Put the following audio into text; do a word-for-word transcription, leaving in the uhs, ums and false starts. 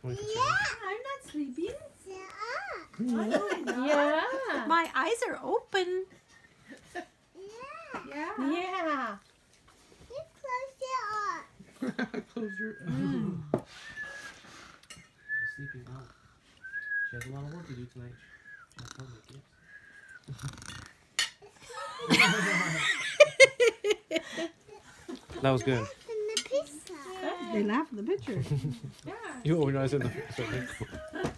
Yeah. I'm not sleeping. Yeah. Yeah. My eyes are open. Yeah. Yeah. Yeah. You close your eyes. Close your eyes. Mm. Sleeping out. She has a lot of work to do tonight. She has homework, yes. That was good. They laugh at the picture. Yeah. You organize it in the